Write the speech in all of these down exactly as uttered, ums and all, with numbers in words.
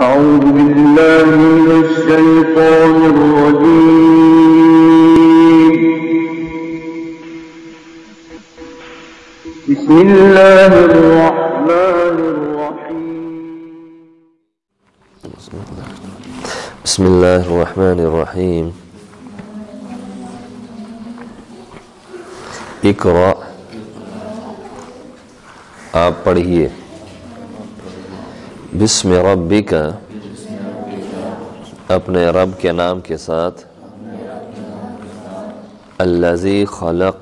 أعوذ بالله من الشيطان الرجيم. بسم الله الرحمن الرحيم. بسم الله الرحمن الرحيم. اقرأ، آپ پڑھیے. بسم ربک، اپنے رب کے نام کے ساتھ. الذی خلق،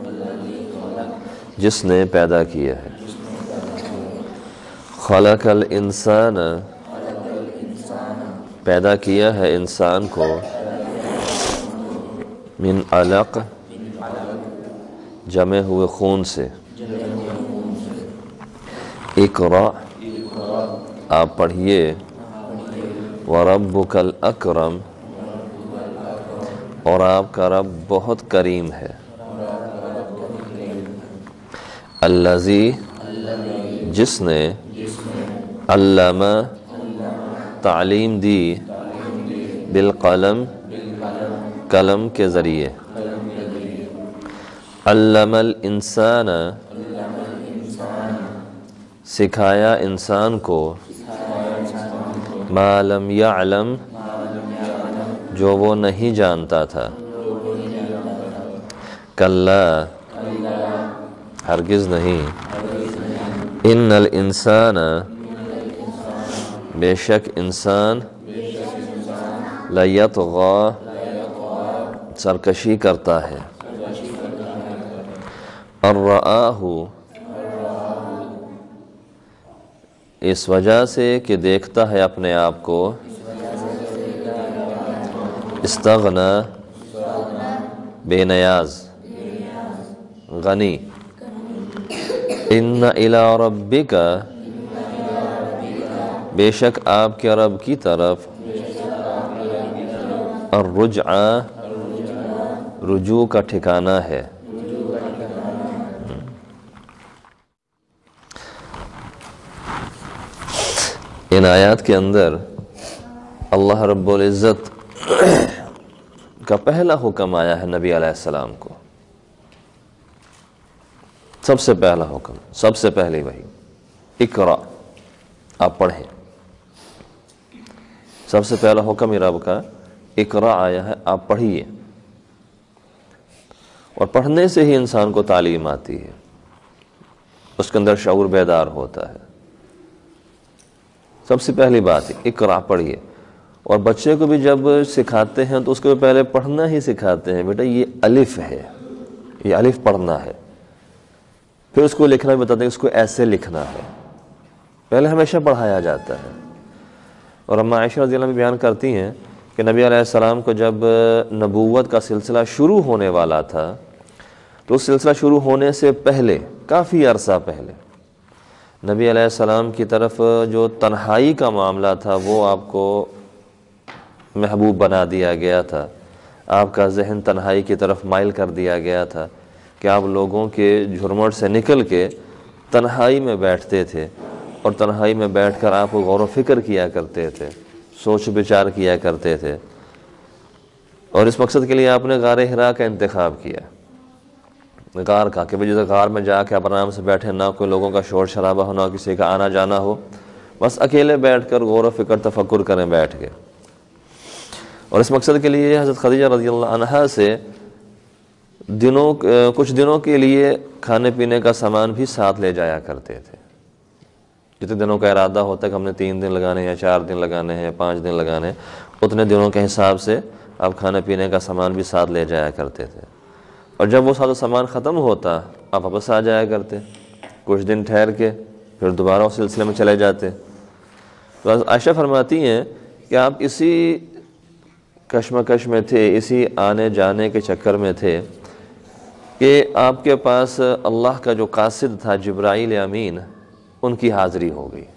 جس نے پیدا کیا ہے. خلق الانسان، پیدا کیا ہے انسان کو. من علق، جمع ہوئے خون سے. اقرأ، آپ پڑھیے. وَرَبُّكَ الْأَكْرَمُ، اور آپ کا رب بہت کریم ہے. الذی، جس نے. علم، تعلیم دی. بالقلم، قلم کے ذریعے. علم الانسان، سکھایا انسان کو. ما لم یعلم، جو وہ نہیں جانتا تھا. کلا، ہرگز نہیں. ان الانسان، بے شک انسان. لیطغی، سرکشی کرتا ہے. الرآہ، اس وجہ سے کہ دیکھتا ہے اپنے آپ کو. استغنا، بے نیاز. غنی. ان الی ربک، بے شک آپ کے رب کی طرف. الرجعہ، رجوع کا ٹھکانہ ہے. ان آیات کے اندر اللہ رب العزت کا پہلا حکم آیا ہے نبی علیہ السلام کو. سب سے پہلا حکم، سب سے پہلی وحی. اقرأ، آپ پڑھیں. سب سے پہلا حکم ہی رب کا اقرأ آیا ہے، آپ پڑھیے. اور پڑھنے سے ہی انسان کو تعلیم آتی ہے، اس کے اندر شعور بیدار ہوتا ہے. سب سے پہلی بات ہے اقرأ، پڑھیے. اور بچے کو بھی جب سکھاتے ہیں تو اس کو پہلے پڑھنا ہی سکھاتے ہیں. بیٹا یہ الف ہے، یہ الف پڑھنا ہے. پھر اس کو لکھنا بھی بتاتے ہیں، اس کو ایسے لکھنا ہے. پہلے ہمیشہ پڑھایا جاتا ہے. اور اما عائشہ رضی اللہ عنہ بیان کرتی ہیں کہ نبی علیہ السلام کو جب نبوت کا سلسلہ شروع ہونے والا تھا تو اس سلسلہ شروع ہونے سے پہلے، کافی عرصہ پہلے، نبی علیہ السلام کی طرف جو تنہائی کا معاملہ تھا وہ آپ کو محبوب بنا دیا گیا تھا. آپ کا ذہن تنہائی کی طرف مائل کر دیا گیا تھا کہ آپ لوگوں کے جھرمٹ سے نکل کے تنہائی میں بیٹھتے تھے، اور تنہائی میں بیٹھ کر آپ غور و فکر کیا کرتے تھے، سوچ بچار کیا کرتے تھے. اور اس مقصد کے لیے آپ نے غار حرا کا انتخاب کیا. غار کا کہ جیسے غار میں جا کے آپ آرام سے بیٹھے، نہ کوئی لوگوں کا شور شرابہ ہو، نہ کسی کا آنا جانا ہو، بس اکیلے بیٹھ کر غور و فکر تفکر کریں بیٹھ کے. اور اس مقصد کے لیے حضرت خدیجہ رضی اللہ عنہا سے دنوں کچھ دنوں کے لیے کھانے پینے کا سامان بھی ساتھ لے جایا کرتے تھے. جتنے دنوں کا ارادہ ہوتا ہے کہ ہم نے تین دن لگانے ہیں، چار دن لگانے ہیں، پانچ دن لگانے ہیں، اتنے دنوں کے حساب سے آپ کھانے پینے کا سامان بھی ساتھ لے جایا کرتے تھے. اور جب وہ سارا سامان ختم ہوتا آپ واپس آ جایا کرتے، کچھ دن ٹھہر کے پھر دوبارہ اس سلسلے میں چلے جاتے. تو عائشہ فرماتی ہیں کہ آپ اسی کشمکش میں تھے، اسی آنے جانے کے چکر میں تھے کہ آپ کے پاس اللہ کا جو قاصد تھا جبرائیل امین، ان کی حاضری ہو گئی.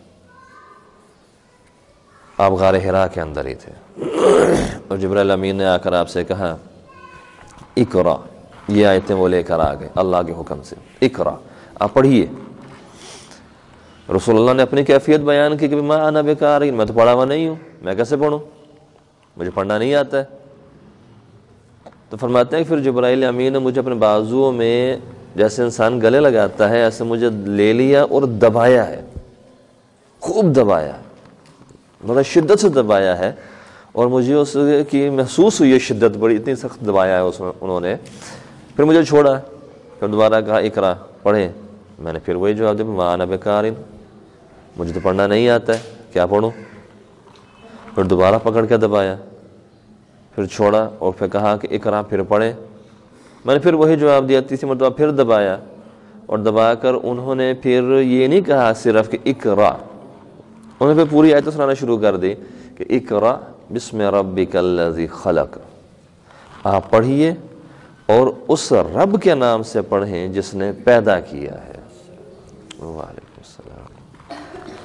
آپ غار حرا کے اندر ہی تھے اور جبرائیل امین نے آ کر آپ سے کہا اقرا، یہ آیتیں وہ لے کر آ گئے اللہ کے حکم سے. اقرا، آپ پڑھیے. رسول اللہ نے اپنی کیفیت بیان کی کہ ما انا بقاری، میں تو پڑھا ہوا نہیں ہوں، میں کیسے پڑھوں، مجھے پڑھنا نہیں آتا ہے۔ تو فرماتے ہیں کہ پھر جبرائیل امین نے مجھے اپنے بازوؤں میں جیسے انسان گلے لگاتا ہے ایسے مجھے لے لیا اور دبایا ہے، خوب دبایا، بڑا شدت سے دبایا ہے، اور مجھے اس کی محسوس ہوئی ہے شدت، بڑی اتنی سخت دبایا ہے اس میں انہوں نے۔ پھر مجھے چھوڑا، پھر دوبارہ کہا اقرا، پڑھیں۔ میں نے پھر وہی جواب دیا ما انا بقاری، مجھے تو پڑھنا نہیں آتا ہے، کیا پڑھوں؟ پھر دوبارہ پکڑ کے دبایا، پھر چھوڑا اور پھر کہا کہ اقرا، پھر پڑھیں۔ میں نے پھر وہی جواب دیا، تیسری مرتبہ پھر دبایا، اور دبا کر انہوں نے پھر یہ نہیں کہا صرف کہ اقرا، انہوں نے پھر پوری آیت سنانا شروع کر دی کہ اقرا بسم ربک الذی خلق، آپ پڑھیے اور اس رب کے نام سے پڑھیں جس نے پیدا کیا ہے۔ وعلیکم السلام۔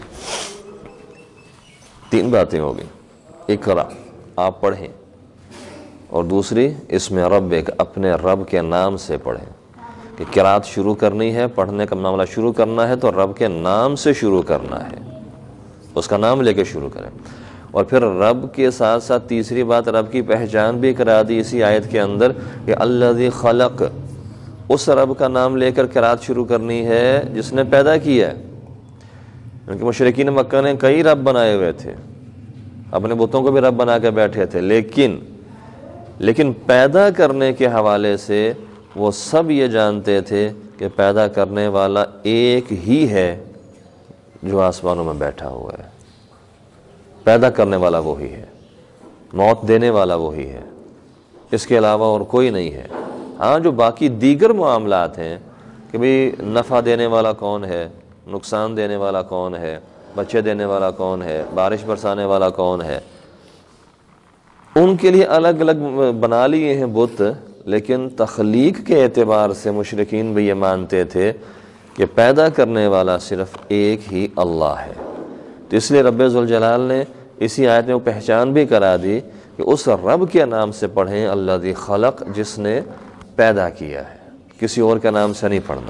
تین باتیں ہو گئی، اقرا آپ پڑھیں، اور دوسری اسم ربک اپنے رب کے نام سے پڑھیں، کہ قرات شروع کرنی ہے، پڑھنے کا معاملہ شروع کرنا ہے تو رب کے نام سے شروع کرنا ہے، اس کا نام لے کے شروع کریں۔ اور پھر رب کے ساتھ ساتھ تیسری بات رب کی پہچان بھی کرا دی اسی آیت کے اندر کہ الذی خلق، اس رب کا نام لے کر قرات شروع کرنی ہے جس نے پیدا کیا ہے، کیونکہ مشرکین مکہ نے کئی رب بنائے ہوئے تھے، اپنے بتوں کو بھی رب بنا کے بیٹھے تھے، لیکن لیکن پیدا کرنے کے حوالے سے وہ سب یہ جانتے تھے کہ پیدا کرنے والا ایک ہی ہے جو آسمانوں میں بیٹھا ہوا ہے، پیدا کرنے والا وہی ہے، موت دینے والا وہی ہے، اس کے علاوہ اور کوئی نہیں ہے۔ ہاں جو باقی دیگر معاملات ہیں کہ بھئی نفع دینے والا کون ہے، نقصان دینے والا کون ہے، بچے دینے والا کون ہے، بارش برسانے والا کون ہے، ان کے لیے الگ الگ بنا لیے ہیں بت، لیکن تخلیق کے اعتبار سے مشرکین بھی یہ مانتے تھے کہ پیدا کرنے والا صرف ایک ہی اللہ ہے۔ تو اس لیے رب ذوالجلال نے اسی آیت میں وہ پہچان بھی کرا دی کہ اس رب کے نام سے پڑھیں الذی خلق، جس نے پیدا کیا ہے، کسی اور کے نام سے نہیں پڑھنا۔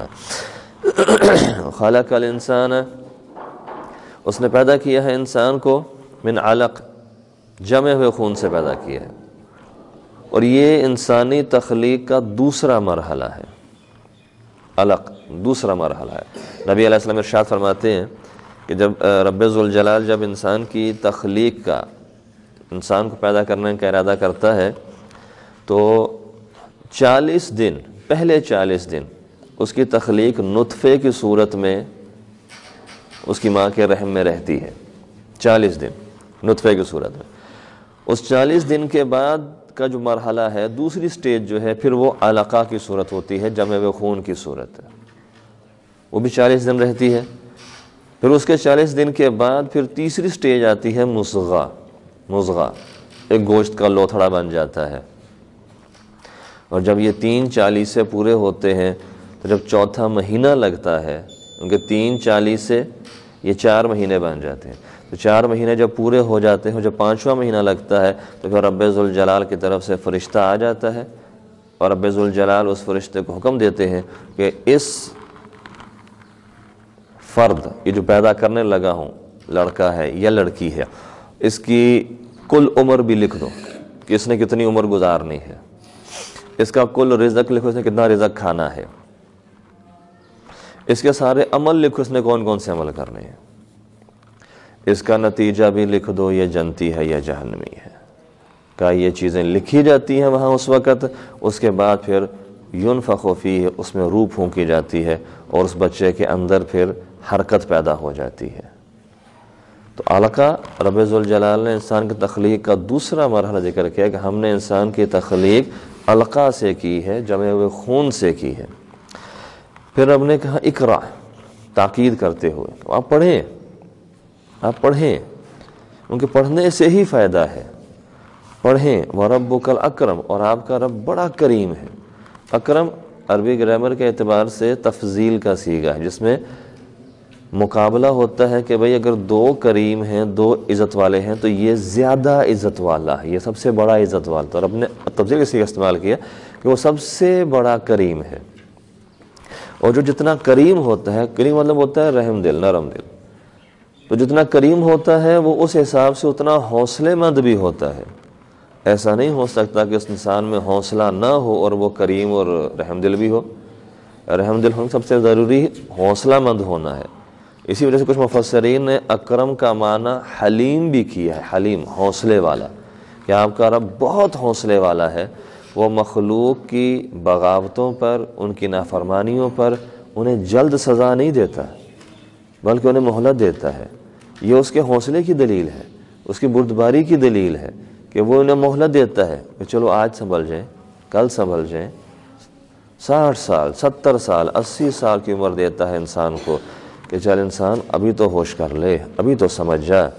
خلق الانسان، اس نے پیدا کیا ہے انسان کو، من علق، جمے ہوئے خون سے پیدا کیا ہے، اور یہ انسانی تخلیق کا دوسرا مرحلہ ہے، علق دوسرا مرحلہ ہے۔ نبی علیہ السلام ارشاد فرماتے ہیں کہ جب رب ذوالجلال جب انسان کی تخلیق کا، انسان کو پیدا کرنے کا ارادہ کرتا ہے تو چالیس دن، پہلے چالیس دن اس کی تخلیق نطفے کی صورت میں اس کی ماں کے رحم میں رہتی ہے، چالیس دن نطفے کی صورت میں۔ اس چالیس دن کے بعد کا جو مرحلہ ہے، دوسری سٹیج جو ہے پھر وہ علقہ کی صورت ہوتی ہے، جمع ہوئے خون کی صورت ہے، وہ بھی چالیس دن رہتی ہے۔ پھر اس کے چالیس دن کے بعد پھر تیسری سٹیج آتی ہے مصغہ، مصغہ ایک گوشت کا لوتھڑا بن جاتا ہے، اور جب یہ تین چالیس سے پورے ہوتے ہیں تو جب چوتھا مہینہ لگتا ہے، ان کے تین چالیس سے یہ چار مہینے بن جاتے ہیں، تو چار مہینے جب پورے ہو جاتے ہیں، جب پانچواں مہینہ لگتا ہے تو پھر رب ذوالجلال کی طرف سے فرشتہ آ جاتا ہے، اور رب ذوالجلال اس فرشتے کو حکم دیتے ہیں کہ اس فرد، یہ جو پیدا کرنے لگا ہوں، لڑکا ہے یا لڑکی ہے، اس کی کل عمر بھی لکھ دو کہ اس نے کتنی عمر گزارنی ہے، اس کا کل رزق لکھو، اس نے کتنا رزق کھانا ہے، اس کے سارے عمل لکھو، اس نے کون کون سے عمل کرنے ہیں، اس کا نتیجہ بھی لکھ دو، یہ جنتی ہے یا جہنمی ہے۔ کہ یہ چیزیں لکھی جاتی ہیں وہاں اس وقت، اس کے بعد پھر ينفخ فیہ، اس میں روح پھونکی جاتی ہے، اور اس بچے کے اندر پھر حرکت پیدا ہو جاتی ہے۔ تو علقہ، رب ذوالجلال نے انسان کی تخلیق کا دوسرا مرحلہ ذکر کیا کہ ہم نے انسان کی تخلیق علقہ سے کی ہے، جمع ہوئے خون سے کی ہے۔ پھر رب نے کہا اقرا، تاکید کرتے ہوئے آپ پڑھیں، آپ پڑھیں، ان کے پڑھنے سے ہی فائدہ ہے، پڑھیں۔ وَرَبُّكَ الْأَكْرَمُ، اور آپ کا رب بڑا کریم ہے۔ اکرم عربی گرامر کے اعتبار سے تفضیل کا صیغہ ہے، جس میں مقابلہ ہوتا ہے کہ بھئی اگر دو کریم ہیں، دو عزت والے ہیں، تو یہ زیادہ عزت والا ہے، یہ سب سے بڑا عزت والا، تو رب نے تفضیل کا صیغہ استعمال کیا کہ وہ سب سے بڑا کریم ہے۔ اور جو جتنا کریم ہوتا ہے، کریم مطلب ہوتا ہے رحم دل، نرم دل، تو جتنا کریم ہوتا ہے وہ اس حساب سے اتنا حوصلے مند بھی ہوتا ہے. ایسا نہیں ہو سکتا کہ اس انسان میں حوصلہ نہ ہو اور وہ کریم اور رحم دل بھی ہو. رحم دل ہونا سب سے ضروری حوصلہ مند ہونا ہے. اسی وجہ سے کچھ مفسرین نے اکرم کا معنی حلیم بھی کیا ہے. حلیم حوصلے والا، کہ آپ کا رب بہت حوصلے والا ہے. وہ مخلوق کی بغاوتوں پر، ان کی نافرمانیوں پر انہیں جلد سزا نہیں دیتا بلکہ انہیں مہلت دیتا ہے. یہ اس کے حوصلے کی دلیل ہے، اس کی بردباری کی دلیل ہے کہ وہ انہیں مہلت دیتا ہے کہ چلو آج سنبھل جائیں، کل سنبھل جائیں. ساٹھ سال، ستر سال، اسی سال کی عمر دیتا ہے انسان کو کہ چل انسان ابھی تو ہوش کر لے، ابھی تو سمجھ جا.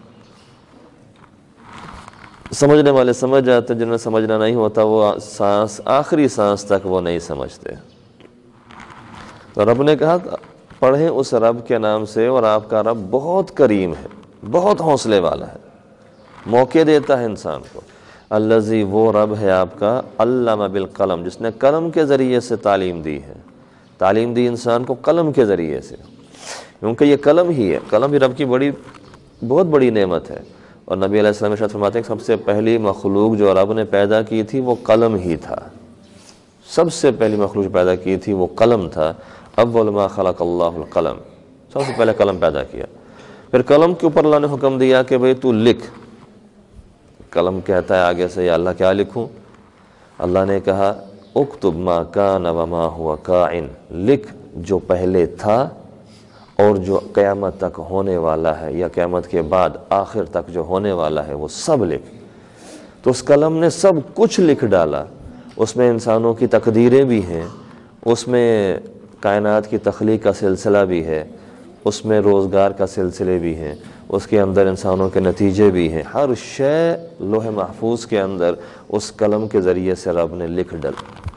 سمجھنے والے سمجھ جاتے، جنہیں سمجھنا نہیں ہوتا وہ سانس آخری سانس تک وہ نہیں سمجھتے. تو رب نے کہا پڑھیں اس رب کے نام سے، اور آپ کا رب بہت کریم ہے، بہت حوصلے والا ہے، موقع دیتا ہے انسان کو. الذی، وہ رب ہے آپ کا، علم بالقلم، جس نے قلم کے ذریعے سے تعلیم دی ہے. تعلیم دی انسان کو قلم کے ذریعے سے، کیونکہ یہ قلم ہی ہے. قلم بھی رب کی بڑی بہت بڑی نعمت ہے. اور نبی علیہ السلام ارشاد فرماتے ہیں کہ سب سے پہلی مخلوق جو رب نے پیدا کی تھی وہ قلم ہی تھا. سب سے پہلی مخلوق جو پیدا کی تھی وہ قلم تھا. اول ما خلق اللہ القلم، سب سے پہلے قلم پیدا کیا. پھر قلم کے اوپر اللہ نے حکم دیا کہ بھئی تو لکھ. قلم کہتا ہے آگے سے یا اللہ کیا لکھوں؟ اللہ نے کہا اکتب ما کان وما ہوا کائن، لکھ جو پہلے تھا اور جو قیامت تک ہونے والا ہے، یا قیامت کے بعد آخر تک جو ہونے والا ہے وہ سب لکھ. تو اس قلم نے سب کچھ لکھ ڈالا. اس میں انسانوں کی تقدیریں بھی ہیں، اس میں کائنات کی تخلیق کا سلسلہ بھی ہے، اس میں روزگار کا سلسلے بھی ہیں، اس کے اندر انسانوں کے نتیجے بھی ہیں. ہر شے لوح محفوظ کے اندر اس قلم کے ذریعے سے رب نے لکھ ڈال.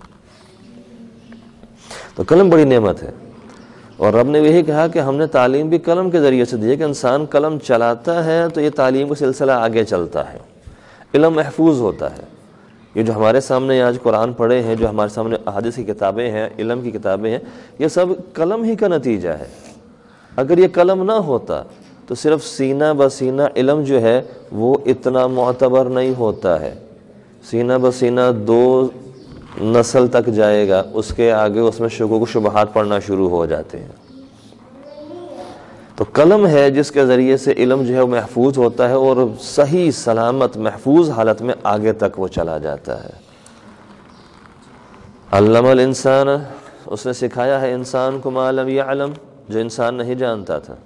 تو قلم بڑی نعمت ہے. اور رب نے یہی کہا کہ ہم نے تعلیم بھی قلم کے ذریعے سے دی ہے، کہ انسان قلم چلاتا ہے تو یہ تعلیم کا سلسلہ آگے چلتا ہے، علم محفوظ ہوتا ہے. یہ جو ہمارے سامنے آج قرآن پڑھے ہیں، جو ہمارے سامنے احادیث کی کتابیں ہیں، علم کی کتابیں ہیں، یہ سب قلم ہی کا نتیجہ ہے. اگر یہ قلم نہ ہوتا تو صرف سینہ بسینہ علم جو ہے وہ اتنا معتبر نہیں ہوتا ہے. سینہ بسینہ دو نسل تک جائے گا، اس کے آگے اس میں شکوک و شبہات پڑھنا شروع ہو جاتے ہیں. تو قلم ہے جس کے ذریعے سے علم جو ہے وہ محفوظ ہوتا ہے اور صحیح سلامت محفوظ حالت میں آگے تک وہ چلا جاتا ہے. علم الانسان، اس نے سکھایا ہے انسان کو ما لم یعلم، جو انسان نہیں جانتا تھا.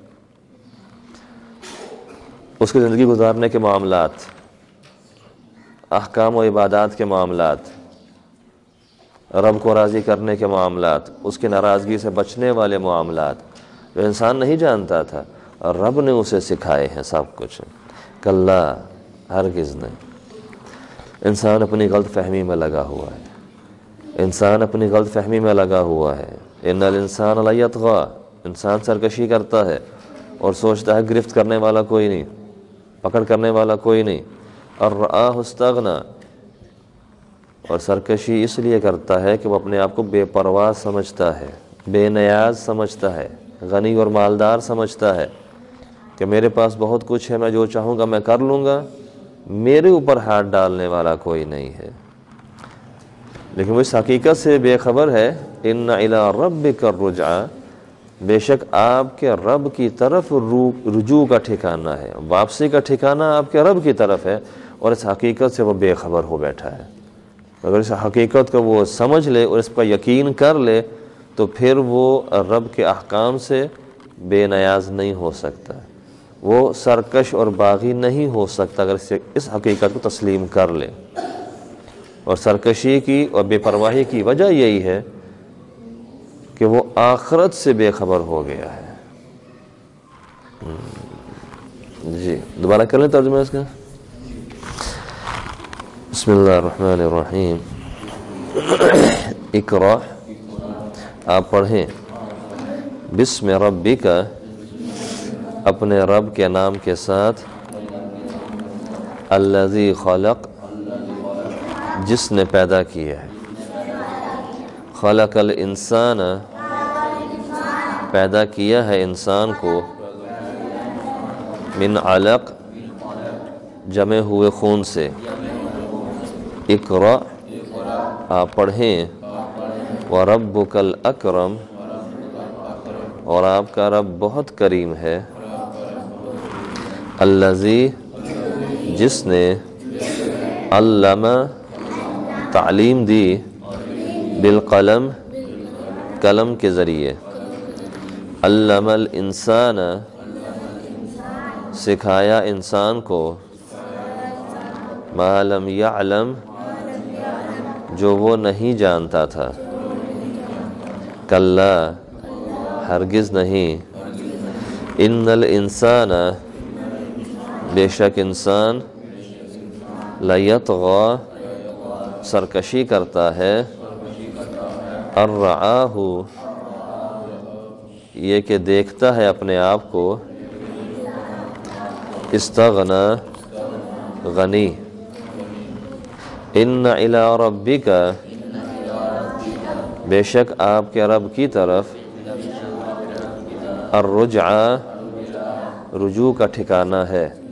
اس کی زندگی گزارنے کے معاملات، احکام و عبادات کے معاملات، رب کو راضی کرنے کے معاملات، اس کی ناراضگی سے بچنے والے معاملات جو انسان نہیں جانتا تھا، اور رب نے اسے سکھائے ہیں سب کچھ. کلا، ہرگز نہیں. انسان اپنی غلط فہمی میں لگا ہوا ہے، انسان اپنی غلط فہمی میں لگا ہوا ہے. ان الانسان لیطغی، انسان سرکشی کرتا ہے اور سوچتا ہے گرفت کرنے والا کوئی نہیں، پکڑ کرنے والا کوئی نہیں. اور رآہ استغنی، اور سرکشی اس لیے کرتا ہے کہ وہ اپنے آپ کو بے پرواہ سمجھتا ہے، بے نیاز سمجھتا ہے، غنی اور مالدار سمجھتا ہے کہ میرے پاس بہت کچھ ہے، میں جو چاہوں گا میں کر لوں گا، میرے اوپر ہاتھ ڈالنے والا کوئی نہیں ہے. لیکن وہ اس حقیقت سے بے خبر ہے ان الی ربک الرجعی، بے شک آپ کے رب کی طرف رجوع کا ٹھکانہ ہے، واپسی کا ٹھکانہ آپ کے رب کی طرف ہے. اور اس حقیقت سے وہ بے خبر ہو بیٹھا ہے. اگر اس حقیقت کو وہ سمجھ لے اور اس پر یقین کر لے تو پھر وہ رب کے احکام سے بے نیاز نہیں ہو سکتا، وہ سرکش اور باغی نہیں ہو سکتا اگر اس حقیقت کو تسلیم کر لے. اور سرکشی کی اور بے پرواہی کی وجہ یہی ہے کہ وہ آخرت سے بے خبر ہو گیا ہے. جی دوبارہ کر لیں ترجمہ اس کا. بسم اللہ الرحمن الرحیم. اقرأ، آپ پڑھیں، بسم ربک، اپنے رب کے نام کے ساتھ، الذی خلق، جس نے پیدا کیا ہے، خلق الانسان، پیدا کیا ہے انسان کو، من علق جمع ہوئے خون سے، اقرأ آپ پڑھیں، وَرَبُّكَ الْأَكْرَمُ اور آپ کا رب بہت کریم ہے، الذی جس نے علم تعلیم دی، بالقلم قلم کے ذریعے، علم الانسان سکھایا انسان کو، ما لم یعلم جو وہ نہیں جانتا تھا، کلا ہرگز نہیں، ان الانسان بے شک انسان، لیطغی سرکشی کرتا ہے، ان رآہ یہ کہ دیکھتا ہے اپنے آپ کو، استغنا غنی، ان الی ربک بے شک آپ کے رب کی طرف، الرجعہ رجوع کا ٹھکانہ ہے۔